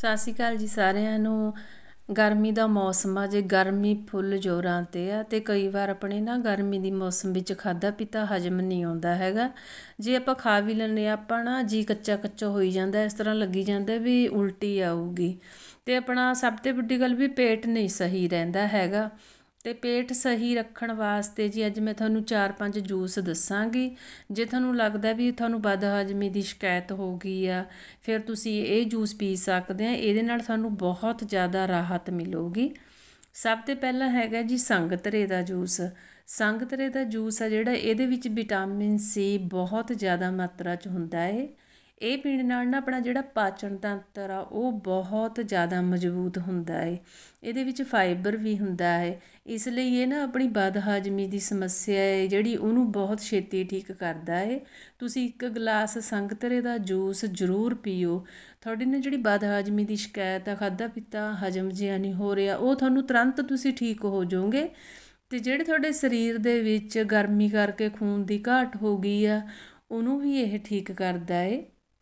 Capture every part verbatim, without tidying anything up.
ਸਤਿ ਸ਼੍ਰੀ ਅਕਾਲ ਜੀ ਸਾਰਿਆਂ ਨੂੰ। ਗਰਮੀ ਦਾ ਮੌਸਮ ਆ, ਜੇ ਗਰਮੀ ਫੁੱਲ ਜ਼ੋਰਾਂ 'ਤੇ ਆ ਅਤੇ ਕਈ ਵਾਰ ਆਪਣੇ ਨਾ ਗਰਮੀ ਦੀ ਮੌਸਮ ਵਿੱਚ ਖਾਧਾ ਪੀਤਾ ਹਜ਼ਮ ਨਹੀਂ ਆਉਂਦਾ ਹੈਗਾ। ਜੇ ਆਪਾਂ ਖਾ ਵੀ ਲੈਂਦੇ ਹਾਂ, ਆਪਾਂ ਨਾ ਜੀ ਕੱਚਾ ਕੱਚਾ ਹੋਈ ਜਾਂਦਾ, ਇਸ ਤਰ੍ਹਾਂ ਲੱਗੀ ਜਾਂਦਾ ਵੀ ਉਲਟੀ ਆਊਗੀ। ਅਤੇ ਆਪਣਾ ਸਭ ਤੋਂ ਵੱਡੀ ਗੱਲ ਵੀ ਪੇਟ ਨਹੀਂ ਸਹੀ ਰਹਿੰਦਾ ਹੈਗਾ। ਅਤੇ ਪੇਟ ਸਹੀ ਰੱਖਣ ਵਾਸਤੇ ਜੀ ਅੱਜ ਮੈਂ ਤੁਹਾਨੂੰ ਚਾਰ ਪੰਜ ਜੂਸ ਦੱਸਾਂਗੀ। ਜੇ ਤੁਹਾਨੂੰ ਲੱਗਦਾ ਵੀ ਤੁਹਾਨੂੰ ਬਦਹਜ਼ਮੀ ਦੀ ਸ਼ਿਕਾਇਤ ਹੋ ਗਈ ਆ, ਫਿਰ ਤੁਸੀਂ ਇਹ ਜੂਸ ਪੀ ਸਕਦੇ ਆ। ਇਹਦੇ ਨਾਲ ਤੁਹਾਨੂੰ ਬਹੁਤ ਜ਼ਿਆਦਾ ਰਾਹਤ ਮਿਲੂਗੀ। ਸਭ ਤੋਂ ਪਹਿਲਾਂ ਹੈਗਾ ਜੀ ਸੰਗਤਰੇ ਦਾ ਜੂਸ। ਸੰਗਤਰੇ ਦਾ ਜੂਸ ਆ ਜਿਹੜਾ, ਇਹਦੇ ਵਿੱਚ ਵਿਟਾਮਿਨ ਸੀ ਬਹੁਤ ਜ਼ਿਆਦਾ ਮਾਤਰਾ 'ਚ ਹੁੰਦਾ ਹੈ। ਇਹ ਪੀਣ ਨਾਲ ਨਾ ਆਪਣਾ ਜਿਹੜਾ ਪਾਚਨ ਤੰਤਰ ਆ ਉਹ ਬਹੁਤ ਜ਼ਿਆਦਾ ਮਜ਼ਬੂਤ ਹੁੰਦਾ ਹੈ। ਇਹਦੇ ਵਿੱਚ ਫਾਈਬਰ ਵੀ ਹੁੰਦਾ ਹੈ, ਇਸ ਲਈ ਇਹ ਨਾ ਆਪਣੀ ਬਦਹਜ਼ਮੀ ਦੀ ਸਮੱਸਿਆ ਹੈ ਜਿਹੜੀ ਉਹਨੂੰ ਬਹੁਤ ਛੇਤੀ ਠੀਕ ਕਰਦਾ ਹੈ। ਤੁਸੀਂ ਇੱਕ ਗਲਾਸ ਸੰਗਤਰੇ ਦਾ ਜੂਸ ਜ਼ਰੂਰ ਪੀਓ। ਤੁਹਾਡੀ ਨਾ ਜਿਹੜੀ ਬਦਹਜ਼ਮੀ ਦੀ ਸ਼ਿਕਾਇਤ ਆ, ਖਾਧਾ ਪੀਤਾ ਹਜ਼ਮ ਜਿਹਾ ਨਹੀਂ ਹੋ ਰਿਹਾ, ਉਹ ਤੁਹਾਨੂੰ ਤੁਰੰਤ ਤੁਸੀਂ ਠੀਕ ਹੋ ਜਾਓਗੇ। ਅਤੇ ਜਿਹੜੇ ਤੁਹਾਡੇ ਸਰੀਰ ਦੇ ਵਿੱਚ ਗਰਮੀ ਕਰਕੇ ਖੂਨ ਦੀ ਘਾਟ ਹੋ ਗਈ ਆ, ਉਹਨੂੰ ਵੀ ਇਹ ਠੀਕ ਕਰਦਾ ਹੈ।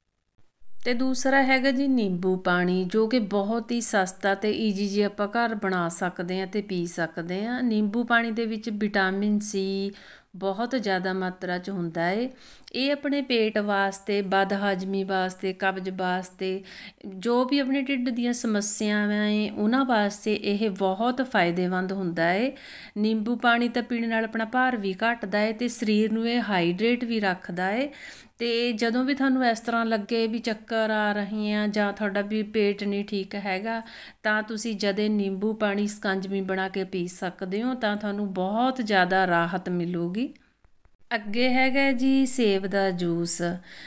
ਅਤੇ ਦੂਸਰਾ ਹੈਗਾ ਜੀ ਨਿੰਬੂ ਪਾਣੀ, ਜੋ ਕਿ ਬਹੁਤ ਹੀ ਸਸਤਾ ਅਤੇ ਈਜੀ ਜੀ ਆਪਾਂ ਘਰ ਬਣਾ ਸਕਦੇ ਹਾਂ ਅਤੇ ਪੀ ਸਕਦੇ ਹਾਂ। ਨਿੰਬੂ ਪਾਣੀ ਦੇ ਵਿੱਚ ਵਿਟਾਮਿਨ ਸੀ ਬਹੁਤ ਜ਼ਿਆਦਾ ਮਾਤਰਾ 'ਚ ਹੁੰਦਾ ਹੈ। ਇਹ ਆਪਣੇ ਪੇਟ ਵਾਸਤੇ, ਬਦਹਜ਼ਮੀ ਵਾਸਤੇ, ਕਬਜ਼ ਵਾਸਤੇ, ਜੋ ਵੀ ਆਪਣੇ ਢਿੱਡ ਦੀਆਂ ਸਮੱਸਿਆਵਾਂ ਹੈ ਉਹਨਾਂ ਵਾਸਤੇ ਇਹ ਬਹੁਤ ਫਾਇਦੇਮੰਦ ਹੁੰਦਾ ਹੈ। ਨਿੰਬੂ ਪਾਣੀ ਤਾਂ ਪੀਣ ਨਾਲ ਆਪਣਾ ਭਾਰ ਵੀ ਘਟਦਾ ਹੈ ਅਤੇ ਸਰੀਰ ਨੂੰ ਇਹ ਹਾਈਡਰੇਟ ਵੀ ਰੱਖਦਾ ਹੈ। ਅਤੇ ਜਦੋਂ ਵੀ ਤੁਹਾਨੂੰ ਇਸ ਤਰ੍ਹਾਂ ਲੱਗੇ ਵੀ ਚੱਕਰ ਆ ਰਹੇ ਆ ਜਾਂ ਤੁਹਾਡਾ ਵੀ ਪੇਟ ਨਹੀਂ ਠੀਕ ਹੈਗਾ, ਤਾਂ ਤੁਸੀਂ ਜਦੇ ਨਿੰਬੂ ਪਾਣੀ ਸਕੰਜਵੀ ਬਣਾ ਕੇ ਪੀ ਸਕਦੇ ਹੋ, ਤਾਂ ਤੁਹਾਨੂੰ ਬਹੁਤ ਜ਼ਿਆਦਾ ਰਾਹਤ ਮਿਲੂਗੀ। ਅੱਗੇ ਹੈਗਾ ਜੀ ਸੇਬ ਦਾ ਜੂਸ।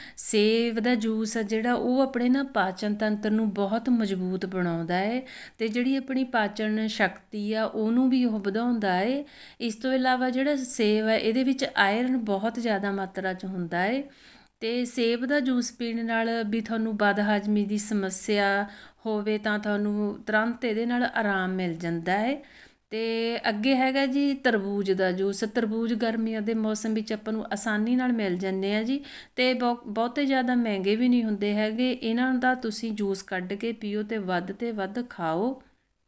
ਸੇਬ ਦਾ ਜੂਸ ਆ ਜਿਹੜਾ, ਉਹ ਆਪਣੇ ਨਾ ਪਾਚਨ ਤੰਤਰ ਨੂੰ ਬਹੁਤ ਮਜ਼ਬੂਤ ਬਣਾਉਂਦਾ ਹੈ ਅਤੇ ਜਿਹੜੀ ਆਪਣੀ ਪਾਚਨ ਸ਼ਕਤੀ ਆ ਉਹਨੂੰ ਵੀ ਉਹ ਵਧਾਉਂਦਾ ਹੈ। ਇਸ ਤੋਂ ਇਲਾਵਾ ਜਿਹੜਾ ਸੇਬ ਹੈ ਇਹਦੇ ਵਿੱਚ ਆਇਰਨ ਬਹੁਤ ਜ਼ਿਆਦਾ ਮਾਤਰਾ 'ਚ ਹੁੰਦਾ ਹੈ। ਅਤੇ ਸੇਬ ਦਾ ਜੂਸ ਪੀਣ ਨਾਲ ਵੀ ਤੁਹਾਨੂੰ ਬਦਹਜ਼ਮੀ ਦੀ ਸਮੱਸਿਆ ਹੋਵੇ ਤਾਂ ਤੁਹਾਨੂੰ ਤੁਰੰਤ ਇਹਦੇ ਨਾਲ ਆਰਾਮ ਮਿਲ ਜਾਂਦਾ ਹੈ। ਅਤੇ ਅੱਗੇ ਹੈਗਾ ਜੀ ਤਰਬੂਜ ਦਾ ਜੂਸ। ਤਰਬੂਜ ਗਰਮੀਆਂ ਦੇ ਮੌਸਮ ਵਿੱਚ ਆਪਾਂ ਨੂੰ ਆਸਾਨੀ ਨਾਲ ਮਿਲ ਜਾਂਦੇ ਆ ਜੀ, ਅਤੇ ਬਹੁ ਬਹੁਤੇ ਜ਼ਿਆਦਾ ਮਹਿੰਗੇ ਵੀ ਨਹੀਂ ਹੁੰਦੇ ਹੈਗੇ। ਇਹਨਾਂ ਦਾ ਤੁਸੀਂ ਜੂਸ ਕੱਢ ਕੇ ਪੀਓ ਅਤੇ ਵੱਧ ਤੋਂ ਵੱਧ ਖਾਓ।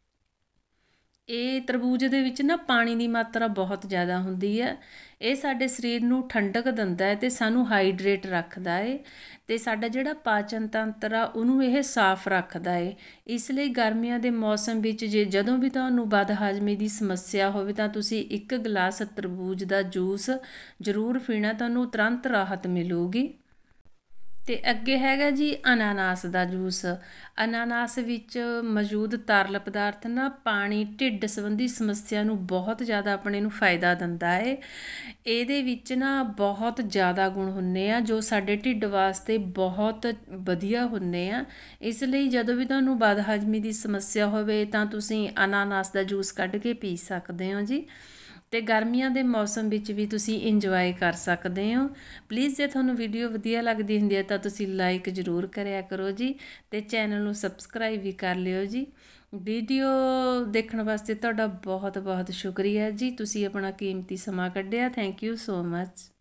ਇਹ ਤਰਬੂਜ ਦੇ ਵਿੱਚ ਨਾ ਪਾਣੀ ਦੀ ਮਾਤਰਾ ਬਹੁਤ ਜ਼ਿਆਦਾ ਹੁੰਦੀ ਹੈ। ਇਹ ਸਾਡੇ ਸਰੀਰ ਨੂੰ ਠੰਡਕ ਦਿੰਦਾ ਹੈ ਅਤੇ ਸਾਨੂੰ ਹਾਈਡਰੇਟ ਰੱਖਦਾ ਹੈ, ਅਤੇ ਸਾਡਾ ਜਿਹੜਾ ਪਾਚਨ ਤੰਤਰ ਆ ਉਹਨੂੰ ਇਹ ਸਾਫ਼ ਰੱਖਦਾ ਹੈ। ਇਸ ਲਈ ਗਰਮੀਆਂ ਦੇ ਮੌਸਮ ਵਿੱਚ ਜੇ ਜਦੋਂ ਵੀ ਤੁਹਾਨੂੰ ਬਦਹਜ਼ਮੀ ਦੀ ਸਮੱਸਿਆ ਹੋਵੇ ਤਾਂ ਤੁਸੀਂ ਇੱਕ ਗਲਾਸ ਤਰਬੂਜ ਦਾ ਜੂਸ ਜ਼ਰੂਰ ਪੀਣਾ, ਤੁਹਾਨੂੰ ਤੁਰੰਤ ਰਾਹਤ ਮਿਲੂਗੀ। ਅਤੇ ਅੱਗੇ ਹੈਗਾ ਜੀ ਅਨਾਨਾਸ ਦਾ ਜੂਸ। ਅਨਾਨਾਸ ਵਿੱਚ ਮੌਜੂਦ ਤਰਲ ਪਦਾਰਥ ਨਾ ਪਾਣੀ ਢਿੱਡ ਸੰਬੰਧੀ ਸਮੱਸਿਆ ਨੂੰ ਬਹੁਤ ਜ਼ਿਆਦਾ ਆਪਣੇ ਨੂੰ ਫਾਇਦਾ ਦਿੰਦਾ ਹੈ। ਇਹਦੇ ਵਿੱਚ ਨਾ ਬਹੁਤ ਜ਼ਿਆਦਾ ਗੁਣ ਹੁੰਦੇ ਆ ਜੋ ਸਾਡੇ ਢਿੱਡ ਵਾਸਤੇ ਬਹੁਤ ਵਧੀਆ ਹੁੰਦੇ ਆ। ਇਸ ਲਈ ਜਦੋਂ ਵੀ ਤੁਹਾਨੂੰ ਬਦਹਜ਼ਮੀ ਦੀ ਸਮੱਸਿਆ ਹੋਵੇ ਤਾਂ ਤੁਸੀਂ ਅਨਾਨਾਸ ਦਾ ਜੂਸ ਕੱਢ ਕੇ ਪੀ ਸਕਦੇ ਹੋ ਜੀ। ਅਤੇ ਗਰਮੀਆਂ ਦੇ ਮੌਸਮ ਵਿੱਚ ਵੀ ਤੁਸੀਂ ਇੰਜੋਏ ਕਰ ਸਕਦੇ ਹੋ। ਪਲੀਜ਼ ਜੇ ਤੁਹਾਨੂੰ ਵੀਡੀਓ ਵਧੀਆ ਲੱਗਦੀ ਹੁੰਦੀ ਹੈ ਤਾਂ ਤੁਸੀਂ ਲਾਈਕ ਜ਼ਰੂਰ ਕਰਿਆ ਕਰੋ ਜੀ, ਅਤੇ ਚੈਨਲ ਨੂੰ ਸਬਸਕ੍ਰਾਈਬ ਵੀ ਕਰ ਲਿਓ ਜੀ। ਵੀਡੀਓ ਦੇਖਣ ਵਾਸਤੇ ਤੁਹਾਡਾ ਬਹੁਤ ਬਹੁਤ ਸ਼ੁਕਰੀਆ ਜੀ। ਤੁਸੀਂ ਆਪਣਾ ਕੀਮਤੀ ਸਮਾਂ ਕੱਢਿਆ। Thank you so much.